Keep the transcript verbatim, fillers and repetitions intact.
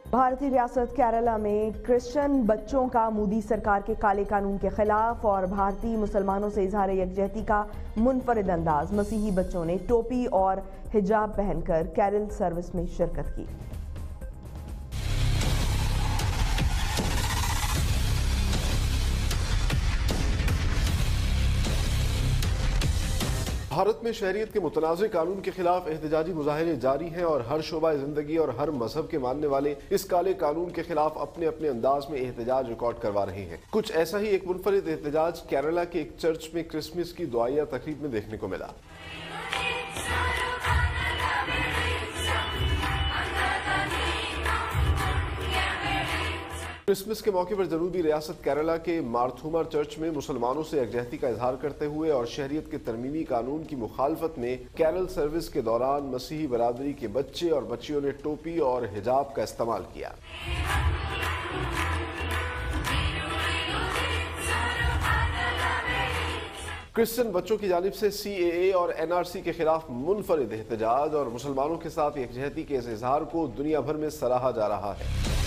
भारतीय रियासत केरला में क्रिश्चियन बच्चों का मोदी सरकार के काले कानून के खिलाफ और भारतीय मुसलमानों से इजहार यकजहती का मुनफरिद अंदाज। मसीही बच्चों ने टोपी और हिजाब पहनकर कैरल सर्विस में शिरकत की। भारत में शहरियत के मुतनाज़ कानून के खिलाफ एहतजाजी मुजाहरे जारी हैं और हर शोबा जिंदगी और हर मजहब के मानने वाले इस काले कानून के खिलाफ अपने अपने अंदाज में एहतजाज रिकॉर्ड करवा रहे हैं। कुछ ऐसा ही एक मुनफरिद एहतजाज केरला के एक चर्च में क्रिसमस की दुआया तकरीब में देखने को मिला। क्रिसमस के मौके पर जनूबी रियासत केरला के मारथुमर चर्च में मुसलमानों से यकजहती का इजहार करते हुए और शहरियत के तरमीमी कानून की मुखालफत में कैरल सर्विस के दौरान मसीही बरादरी के बच्चे और बच्चियों ने टोपी और हिजाब का इस्तेमाल किया। क्रिश्चियन बच्चों की जानिब से सी ए ए और एन आर सी के खिलाफ मुनफरिद एहतजाज और मुसलमानों के साथ यकजहती के इस इजहार को दुनिया भर में सराहा जा रहा है।